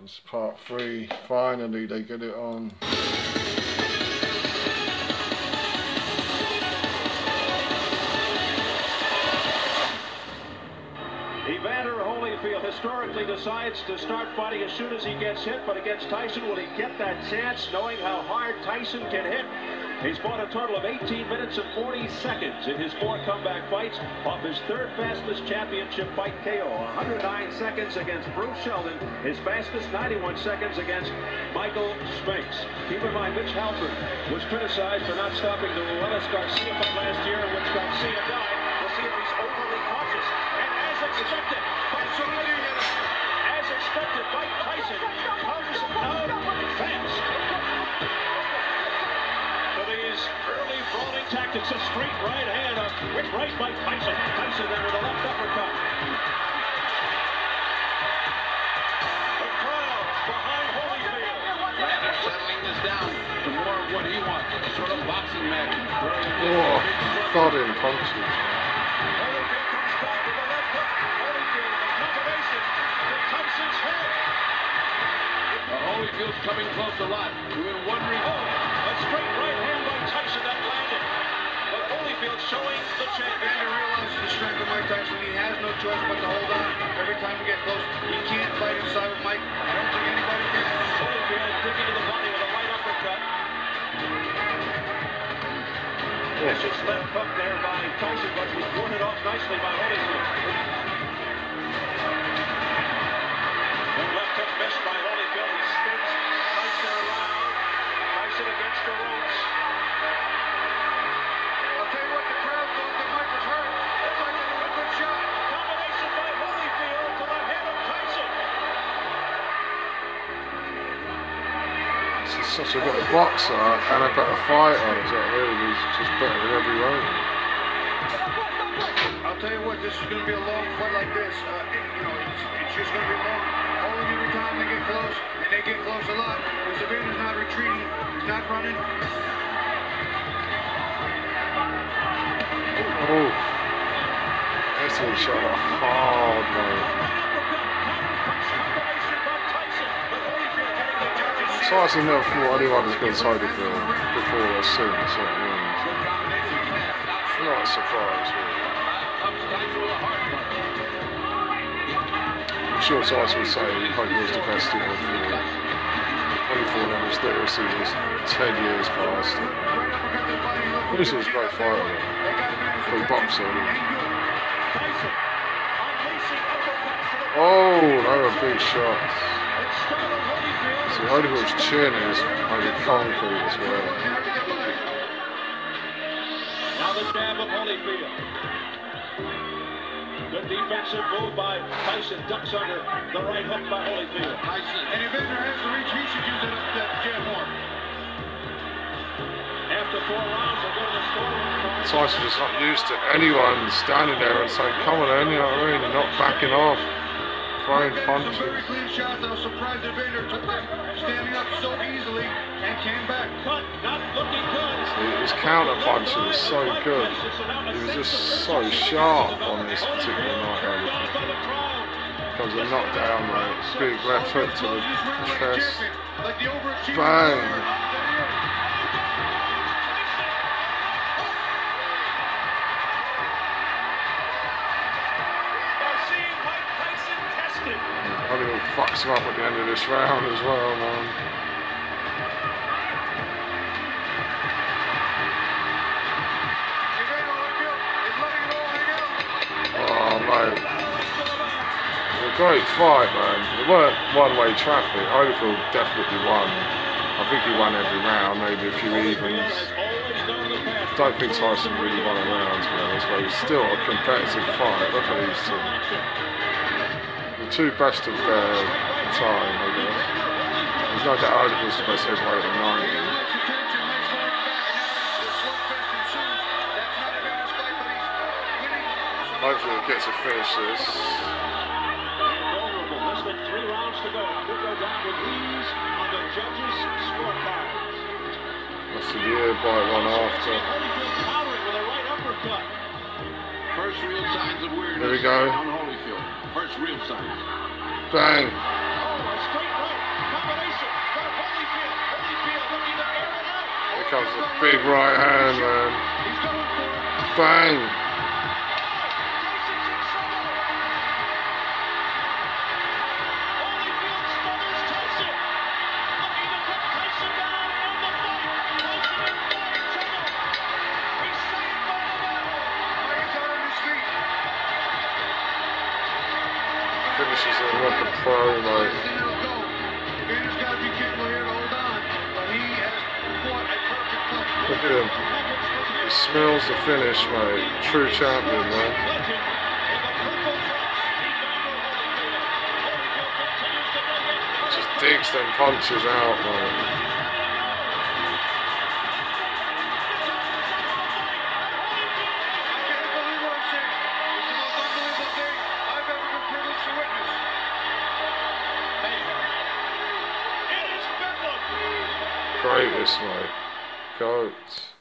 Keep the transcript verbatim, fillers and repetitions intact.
It's part three. Finally, they get it on. Evander Holyfield historically decides to start fighting as soon as he gets hit, but against Tyson, will he get that chance, knowing how hard Tyson can hit? He's fought a total of eighteen minutes and forty seconds in his four comeback fights, off his third fastest championship fight K O. one hundred nine seconds against Bruce Sheldon, his fastest ninety-one seconds against Michael Spinks. Keep in mind, Mitch Halpern was criticized for not stopping the Ruelas Garcia fight last year, in which Garcia died. We'll see if he's overly cautious. And as expected, as expected, Mike Tyson comes out fast. For these early brawling tactics, a straight right hand, a quick right by Tyson. Tyson there with a left uppercut. The crowd behind Holyfield. They're settling this down to more of what he wants, a sort of boxing match. Oh, thudding punches. Holyfield comes back with a left hook. Holyfield with a combination to Tyson's head. Uh, Holyfield's coming close a lot. We've been wondering. Oh, a straight right hand by Tyson that landed. But Holyfield showing the champion. Evander realizes the strength of Mike Tyson. He has no choice but to hold on. Every time we get close, he can't fight inside with Mike. I don't think anybody can. Holyfield digging to the body with a right uppercut. Vicious left hook there by Tyson, but was warded off nicely by Holyfield. One left hook missed by Holyfield. He spins Tyson around. Tyson against the ropes. I'll tell you what, the crowd thought that Mike was hurt. That's like a good shot. Combination by Holyfield to the head of Tyson. This is such a better boxer and a better fighter. Is that really? He's just better in every way. I'll tell you what, this is going to be a long fight like this. Uh, it, you know, it's, it's just going to be long. Only every time they get close, and they get close a lot. Because Evander's not retreating, he's not running. Oh, that's a shot a hard way. Tyson never thought anyone was going to take the film before or soon, so it means. Not a surprise, really. I'm sure Tyson would say he probably was the best in the field. twenty-four numbers there, so he was ten years past. This was a great fighter, though. Great boxer. Oh, they were big shots. See, Holyfield's chin is made of concrete as well. Now the jab of Holyfield. Good defensive move by Tyson. Ducks under the right hook by Holyfield. Tyson. And if Evander has the reach, he should use that, that jab more. After four rounds, they'll go to the scoreline. Tyson's just not used to anyone standing there and saying, come on in, you know what I mean? And not backing off. Throwing punches. Some very clean shots. I was surprised Evander took them, standing up so easily and came back. Cut, not looking good. See, his counter punching was so good. He was just so sharp on this particular night. Comes a knockdown, like big left hook to the chest. Bang. Holyfield fucks him up at the end of this round as well, man. Oh, mate. It was a great fight, man. It weren't one-way traffic. Holyfield definitely won. I think he won every round, maybe a few evens. Don't think Tyson really won a round, to be honest, but it was still a competitive fight. Look at these two. Two best of their time, I guess. There's no doubt Holyfield's the best heavyweight in ninety. Hopefully it gets to finish this. Less than three rounds to go. Could go down with ease on the judges' scorecards. That's the year by one after. Countering with a right uppercut. First real signs of weirdness there we go. on Holyfield. First real signs. Bang. Oh, a straight right comes a big right hand, man. Bang. Finishes it like a pro, mate. Look at him. He smells the finish, mate. True champion, man. Just digs them punches out, mate. Greatest, mate. Goat.